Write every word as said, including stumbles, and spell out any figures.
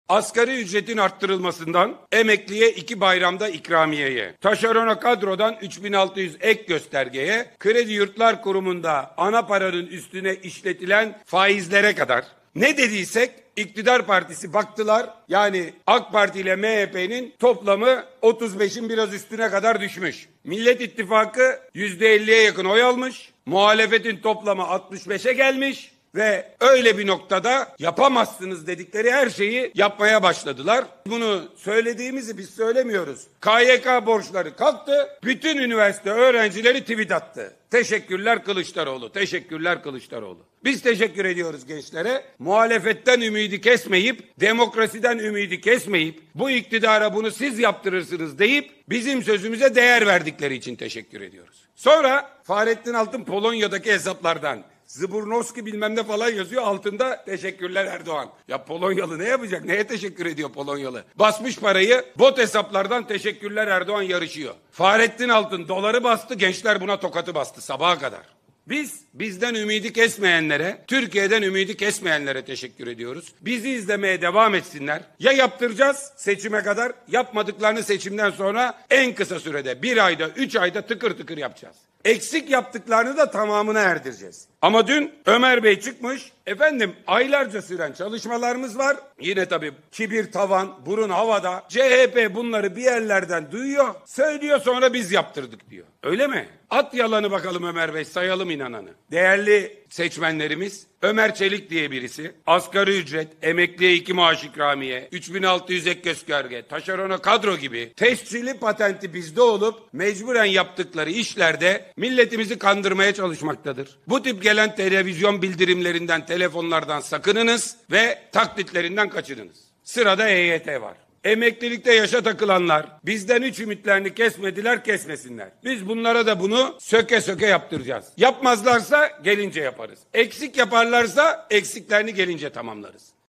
Asgari ücretin arttırılmasından emekliye iki bayramda ikramiyeye, taşerona kadrodan üç bin altı yüz ek göstergeye, Kredi Yurtlar Kurumu'nda ana paranın üstüne işletilen faizlere kadar ne dediysek iktidar partisi baktılar, yani AK Parti ile M H P'nin toplamı otuz beşin biraz üstüne kadar düşmüş. Millet İttifakı yüzde elliye yakın oy almış, muhalefetin toplamı altmış beşe gelmiş. Ve öyle bir noktada yapamazsınız dedikleri her şeyi yapmaya başladılar. Bunu söylediğimizi biz söylemiyoruz. K Y K borçları kalktı, bütün üniversite öğrencileri tweet attı. Teşekkürler Kılıçdaroğlu, teşekkürler Kılıçdaroğlu. Biz teşekkür ediyoruz gençlere. Muhalefetten ümidi kesmeyip, demokrasiden ümidi kesmeyip, bu iktidara bunu siz yaptırırsınız deyip bizim sözümüze değer verdikleri için teşekkür ediyoruz. Sonra Fahrettin Altun Polonya'daki hesaplardan Zıburnovski bilmem ne falan yazıyor, altında teşekkürler Erdoğan. Ya Polonyalı ne yapacak? Neye teşekkür ediyor Polonyalı? Basmış parayı, bot hesaplardan teşekkürler Erdoğan yarışıyor. Fahrettin Altun doları bastı, gençler buna tokatı bastı sabaha kadar. Biz bizden ümidi kesmeyenlere, Türkiye'den ümidi kesmeyenlere teşekkür ediyoruz. Bizi izlemeye devam etsinler. Ya yaptıracağız seçime kadar, yapmadıklarını seçimden sonra en kısa sürede bir ayda, üç ayda tıkır tıkır yapacağız. Eksik yaptıklarını da tamamına erdireceğiz. Ama dün Ömer Bey çıkmış, efendim aylarca süren çalışmalarımız var. Yine tabii kibir tavan, burun havada. C H P bunları bir yerlerden duyuyor, söylüyor, sonra biz yaptırdık diyor. Öyle mi? At yalanı bakalım Ömer Bey, sayalım inananı. Değerli seçmenlerimiz, Ömer Çelik diye birisi, asgari ücret, emekliye iki maaş ikramiye, üç bin altı yüz ek gösterge, taşerona kadro gibi tescilli patenti bizde olup mecburen yaptıkları işlerde milletimizi kandırmaya çalışmaktadır. Bu tip gelen televizyon bildirimlerinden, telefonlardan sakınınız ve taklitlerinden kaçınınız. Sırada E Y T var. Emeklilikte yaşa takılanlar bizden hiç ümitlerini kesmediler, kesmesinler. Biz bunlara da bunu söke söke yaptıracağız. Yapmazlarsa gelince yaparız. Eksik yaparlarsa eksiklerini gelince tamamlarız.